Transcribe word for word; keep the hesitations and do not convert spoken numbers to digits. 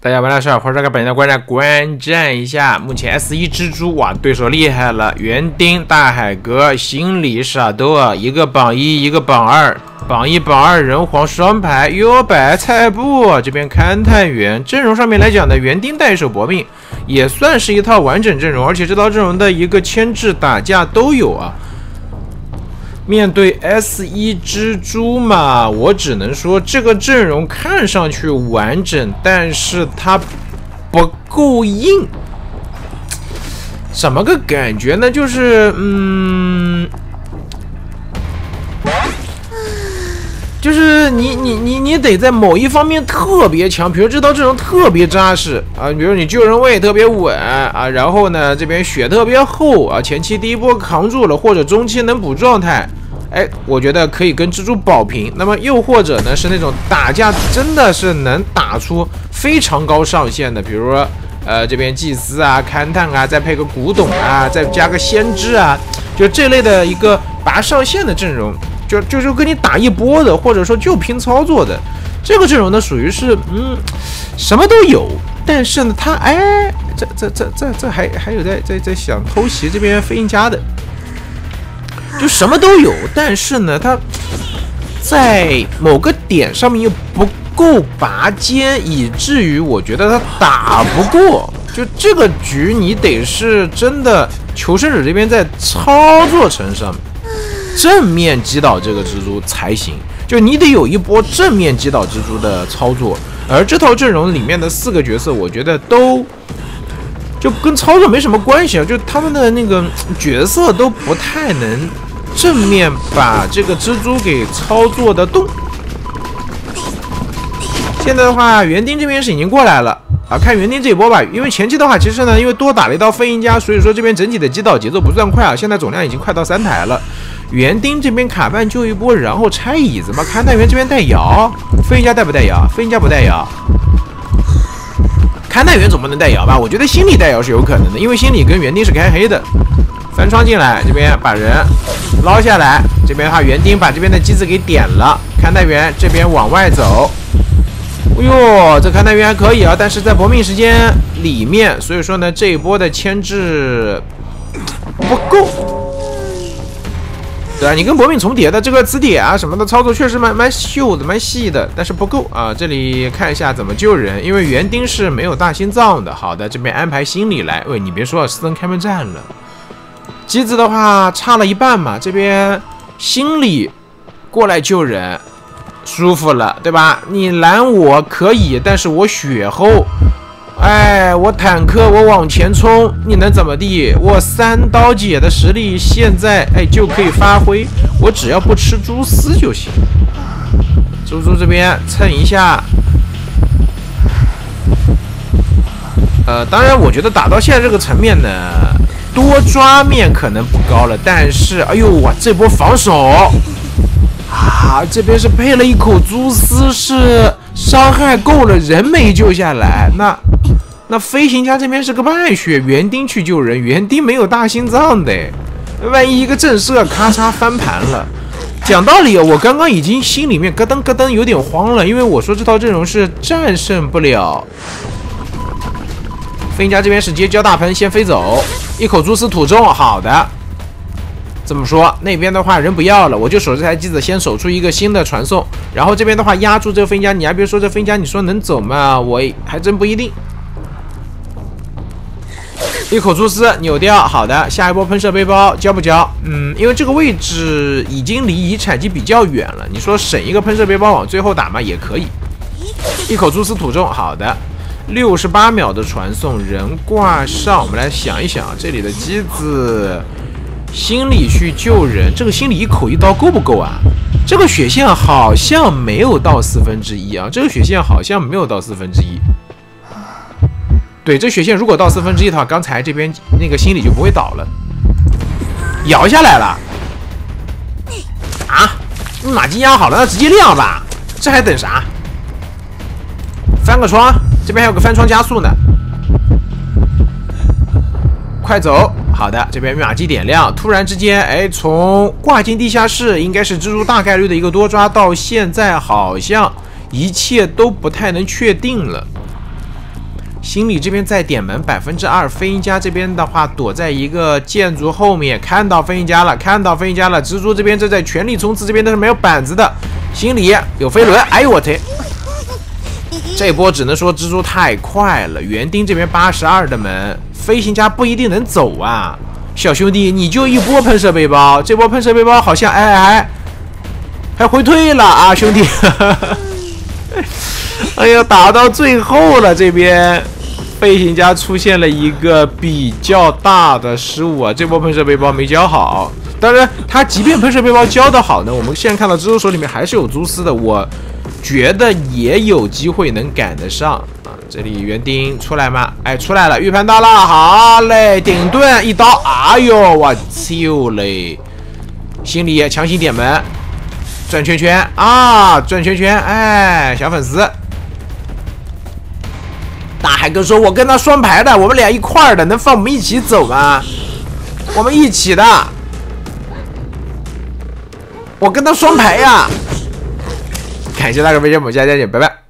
大家晚上好，欢迎收看本期的观战观战一下。目前 S 一 蜘蛛哇，对手厉害了，园丁、大海哥、心理傻豆啊，一个榜一，一个榜二，榜一榜二人皇双排，哟白菜部这边勘探员阵容上面来讲呢，园丁带手搏命，也算是一套完整阵容，而且这套阵容的一个牵制打架都有啊。面对 S 一 蜘蛛嘛，我只能说这个阵容看上去完整，但是它不够硬。什么个感觉呢？就是嗯，就是你你你你得在某一方面特别强，比如这套阵容特别扎实啊，比如你救人位特别稳啊，然后呢这边血特别厚啊，前期第一波扛住了，或者中期能补状态。哎，我觉得可以跟蜘蛛保平。那么又或者呢，是那种打架真的是能打出非常高上限的，比如说呃这边祭司啊、勘探啊，再配个古董啊，再加个先知啊，就这类的一个拔上限的阵容，就就就跟你打一波的，或者说就拼操作的这个阵容呢，属于是嗯什么都有，但是呢，他哎这这这这这还还有在在在想偷袭这边飞鹰家的。就什么都有，但是呢，它在某个点上面又不够拔尖，以至于我觉得它打不过。就这个局，你得是真的求生者这边在操作层上正面击倒这个蜘蛛才行。就你得有一波正面击倒蜘蛛的操作，而这套阵容里面的四个角色，我觉得都。就跟操作没什么关系啊，就他们的那个角色都不太能正面把这个蜘蛛给操作得动。现在的话，园丁这边是已经过来了啊，看园丁这一波吧，因为前期的话，其实呢，因为多打了一刀飞鹰家，所以说这边整体的击倒节奏不算快啊，现在总量已经快到三台了。园丁这边卡半救一波，然后拆椅子嘛，勘探员这边带摇，飞鹰家带不带摇？飞鹰家不带摇。勘探员总不能带摇吧？我觉得心理带摇是有可能的，因为心理跟园丁是开黑的。翻窗进来，这边把人捞下来，这边的话园丁把这边的机子给点了，勘探员这边往外走。哎呦，这勘探员还可以啊，但是在搏命时间里面，所以说呢这一波的牵制不够。对啊，你跟搏命重叠的这个磁铁啊什么的操作确实蛮蛮秀的，蛮细的，但是不够啊。这里看一下怎么救人，因为园丁是没有大心脏的。好的，这边安排心理来。喂，你别说，斯登开门战了。机子的话差了一半嘛，这边心理过来救人，舒服了，对吧？你拦我可以，但是我血厚。哎，我坦克，我往前冲，你能怎么地？我三刀姐的实力现在哎就可以发挥，我只要不吃蛛丝就行。猪猪这边蹭一下，呃，当然我觉得打到现在这个层面呢，多抓面可能不高了，但是哎呦哇，这波防守啊，这边是配了一口蛛丝，是伤害够了，人没救下来，那。那飞行家这边是个败血，园丁去救人，园丁没有大心脏的，万一一个震慑咔嚓翻盘了。讲道理，我刚刚已经心里面咯噔咯噔有点慌了，因为我说这套阵容是战胜不了。飞行家这边是直接交大喷，先飞走，一口蛛丝吐中，好的。这么说，那边的话人不要了，我就守这台机子，先守出一个新的传送，然后这边的话压住这个飞行家，你还别说这飞行家，你说能走吗？我还真不一定。一口蛛丝扭掉，好的，下一波喷射背包交不交？嗯，因为这个位置已经离遗产机比较远了，你说省一个喷射背包往最后打嘛也可以。一口蛛丝吐中，好的，六十八秒的传送，人挂上，我们来想一想，这里的机子心理去救人，这个心理一口一刀够不够啊？这个血线好像没有到四分之一啊，这个血线好像没有到四分之一。对，这血线如果到四分之一的话，刚才这边那个心理就不会倒了，摇下来了。啊，马基压好了，那直接亮吧，这还等啥？翻个窗，这边还有个翻窗加速呢，快走！好的，这边密码机点亮，突然之间，哎，从挂进地下室应该是蜘蛛大概率的一个多抓，到现在好像一切都不太能确定了。 心理这边在点门百分之二，飞鹰家这边的话躲在一个建筑后面，看到飞鹰家了，看到飞鹰家了。蜘蛛这边正在全力冲刺，这边都是没有板子的。心理有飞轮，哎呦我天！这波只能说蜘蛛太快了。园丁这边八十二的门，飞行家不一定能走啊。小兄弟，你就一波喷射背包，这波喷射背包好像哎哎还回退了啊，兄弟！哎呀，打到最后了，这边飞行家出现了一个比较大的失误啊，这波喷射背包没交好。当然，他即便喷射背包交的好呢，我们现在看到蜘蛛手里面还是有蛛丝的，我觉得也有机会能赶得上啊。这里园丁出来吗？哎，出来了，预判到了，好嘞，顶盾一刀，哎呦，我操嘞！心里强行点门，转圈圈啊，转圈圈，哎，小粉丝。大海哥说：“我跟他双排的，我们俩一块儿的，能放我们一起走吗？我们一起的，我跟他双排呀！”感谢大哥分享，我们下期再见，拜拜。